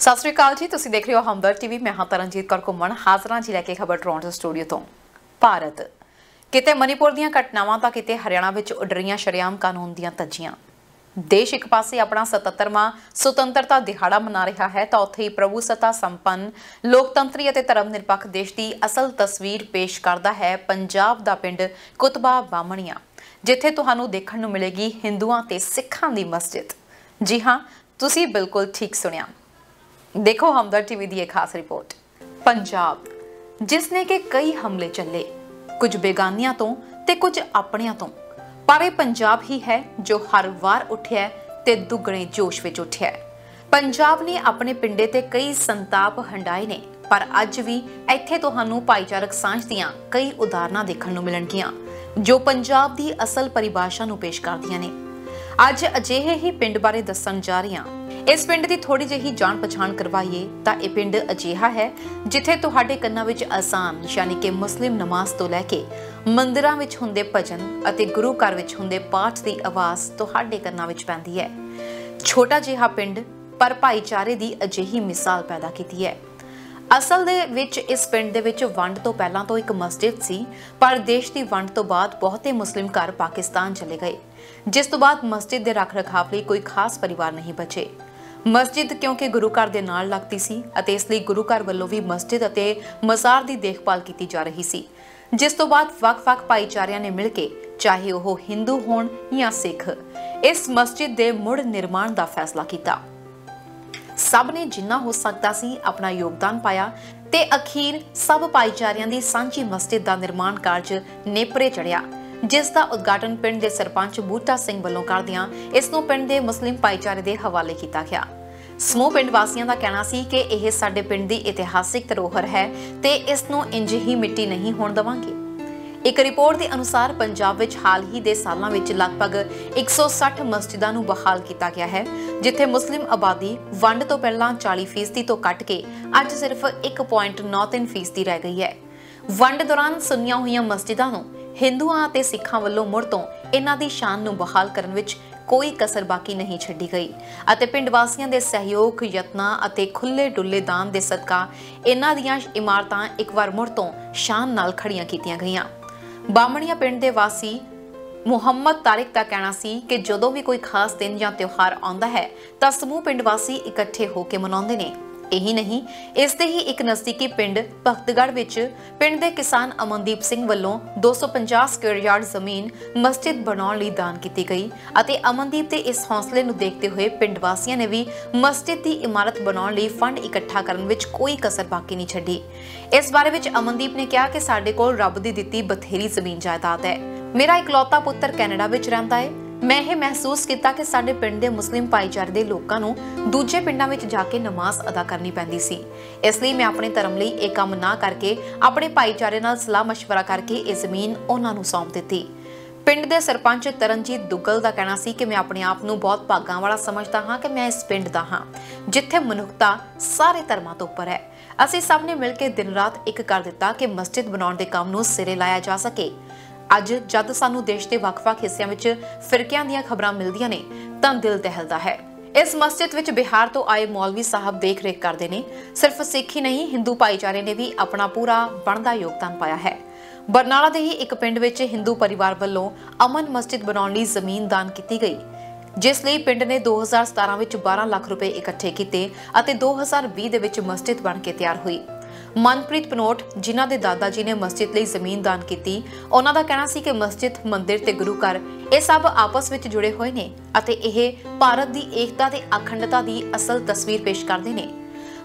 सत श्री अकाल जी, तुसीं देख रहे हो हमदर्द टीवी। मैं हाँ तरनजीत कौर घुम्मण हाज़र हाँ जी लैके खबर टोरंटो स्टूडियो तो। भारत किते मणिपुर दीयां घटनावां तां किते हरियाणा विच उड़ रहीआं शरेआम कानून दीयां धज्जियां। देश एक पासे अपना 77वां सुतंत्रता दिहाड़ा मना रहा है तो उत्थे ही प्रभुसत्ता संपन्न लोकतंत्री अते धर्म निरपक्ष देश की असल तस्वीर पेश करता है पंजाब दा पिंड कुतबा बामणिया, जिथे तुहानू देखण नू मिलेगी हिंदुआं ते सिखां दी मस्जिद। जी हाँ, तुसीं बिल्कुल ठीक सुनिया। देखो हमदर्द टीवी की एक खास रिपोर्ट। पंजाब जिसने के कई हमले चले, कुछ बेगानियां तो ते कुछ अपनियां तो, पर पंजाब ही है जो हर वार उठिया ते दुगने जोश विच उठिया। पंजाब ने अपने पिंडे ते कई संताप हंडाए ने, पर अज भी इत्थे तुहानू भाईचारक सांझ दियां कई उदाहरणां देखण नू मिलणगीआं जो पंजाब दी असल परिभाषा नू पेश करदियां ने। अज अजिहे ही पिंड बारे दस्सण जा रही हां। इस पिंड की थोड़ी जी जान पछाण करवाइए तां यह पिंड अजिहा है जिथे तुहाडे कन्नां विच आसान यानी कि मुस्लिम नमाज तो लैके मंदिरां विच हुंदे भजन अते गुरु घर विच हुंदे पाठ की आवाज़ तुहाडे कन्नां विच पैंदी है। छोटा जिहा पिंड पर भाईचारे की अजिही मिसाल पैदा कीती है। असल दे विच इस पिंड दे विच वंड तो पहलां तो एक मस्जिद सी, पर देश की वंड तो बाद बहुते मुस्लिम घर पाकिस्तान चले गए, जिस तो बाद मस्जिद के रख रखाव लई कोई खास परिवार नहीं बचे। मस्जिद क्योंकि गुरु घर दे नाल लगती सी अते इसलिए गुरु घर वालों भी मस्जिद अते मज़ार की देखभाल की जा रही सी, जिस तो बाद वख-वख भाईचारिਆਂ ने मिलके चाहे वह हिंदू होण या सिख इस मस्जिद के मुड़ निर्माण का फैसला किया। सब ने जिन्ना हो सकता सी अपना योगदान पाया ते अखीर सब भाईचारिਆਂ की सांझी मस्जिद का निर्माण कार्य नेपरे चढ़िया, जिसका उद्घाटन पिंड के सरपंच बूटा सिंह वालों करदियां इसनूं पिंड के मुस्लिम भाईचारे के हवाले किया गया। समूह पिंड वासियों का कहना सी कि यह साडे पिंड की इतिहासिक धरोहर है ते इसनूं इंज ही मिट्टी नहीं होण देवांगे। एक रिपोर्ट के अनुसार पंजाब विच हाल ही दे सालां विच लगभग 160 मस्जिदां नूं बहाल किया गया है, जिथे मुस्लिम आबादी वंड तो पहलां 40% तो घट के अज सिर्फ 1.93% रह गई है। वंड दौरान सुन्नियां होईयां मस्जिदां नूं हिंदुआं ते सिखां वल्लों मुड़ तो इन्हां दी शान नूं बहाल करन विच कोई कसर बाकी नहीं छड्डी गई अते पिंड वासियों के सहयोग यत्नां अते खुले डुले दान दे सदका इन्हां दीयां इमारतां एक बार मुड़ तो शान नाल खड़ियां कीतियां गईयां। बामणिया पिंड दे वासी मुहम्मद तारिक का कहना सी कि जदों भी कोई खास दिन या त्योहार आउंदा है तां समूह पिंड वासी इकट्ठे होकर मनाउंदे ने। यही नहीं, इसते ही एक नजदीकी पिंड भगतगढ़ विच पिंड दे किसान अमनदीप सिंह वालों 250 स्क्वेयर यार्ड जमीन मस्जिद बनाउण लई दान की गई अते अमनदीप दे इस हौसले नूं देखते हुए पिंड वासियों ने भी मस्जिद की इमारत बनाउण लई फंड इकट्ठा करन विच कोई कसर बाकी नहीं छड्डी। इस बारे विच अमनदीप ने कहा कि साडे कोल रब दी दित्ती बथेरी जमीन जायदाद है। मेरा इकलौता पुत्र कैनेडा विच रहिंदा है। मैं यह महसूस किया कि साडे पिंड दे मुस्लिम भाईचारे दे लोकां नूं दूजे पिंडां विच जाके नमाज अदा करनी पैंदी सी, इसलिए मैं अपने धर्म लई इह काम ना करके अपने भाईचारे नाल सलाह मशवरा करके इह जमीन उन्हां नूं सौंप दित्ती। पिंड दे सरपंच तरनजीत दुग्गल का कहना सी कि मैं अपने आप नूं बहुत भागां वाला समझदा हाँ कि मैं इस पिंड दा हाँ जिथे मनुखता सारे धर्मां तो उपर है। असीं सब ने मिल के दिन रात एक कर दिता कि मस्जिद बनाउण दे काम नूं सिरे लाया जा सके। अज जद सानू देश के वख-वख हिस्सों में फिरकियां दीयां खबरां मिलदियां ने तां दिल दहलदा है। इस मस्जिद विच बिहार तो आए मौलवी साहब देख रेख करते हैं। सिर्फ सिख ही नहीं, हिंदू भाईचारे ने भी अपना पूरा बनदा योगदान पाया है। बरनाला दे ही एक पिंड विच हिंदू परिवार वालों अमन मस्जिद बनाउण लई जमीन दान की गई, जिस लई पिंड ने 2017 विच 12 लाख रुपए इकट्ठे कीते अते 2020 दे विच मस्जिद बन के तैयार हुई। मनप्रीत पनोट जिन्हां दे दादा जी ने मस्जिद लई जमीन दान की, उन्हां दा कहना सी कि मस्जिद मंदिर ते गुरु घर ये सब आपस विच जुड़े हुए ने अते यह भारत की एकता ते अखंडता की असल तस्वीर पेश करते हैं।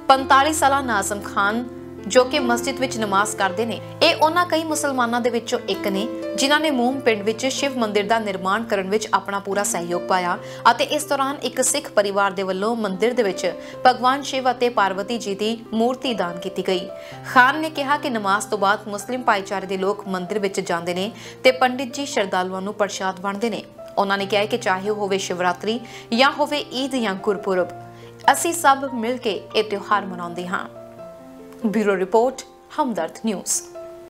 45 साला नाज़म खान जो कि मस्जिद विच नमाज करते हैं, ये उन्हां कई मुसलमानां दे विचों एक ने जिन्हां ने मूम पिंड विच शिव मंदिर का निर्माण करन विच अपना पूरा सहयोग पाया अते इस दौरान एक सिख परिवार दे वल्लों मंदिर दे विच भगवान शिव अते पार्वती जी की मूर्ति दान की गई। खान ने कहा कि नमाज तो बाद मुस्लिम भाईचारे के लोग मंदिर विच जांदे ने ते पंडित जी श्रद्धालुआं नूं प्रसाद वंडदे ने। उन्होंने कहा कि चाहे होवे शिवरात्रि या होवे ईद या गुरपुरब, असीं सब मिल के यह त्योहार मनाउंदे हां। Bureau report Hamdard news.